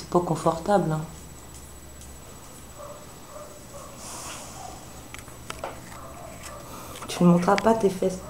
pas confortable. Hein. Tu ne montreras pas tes fesses.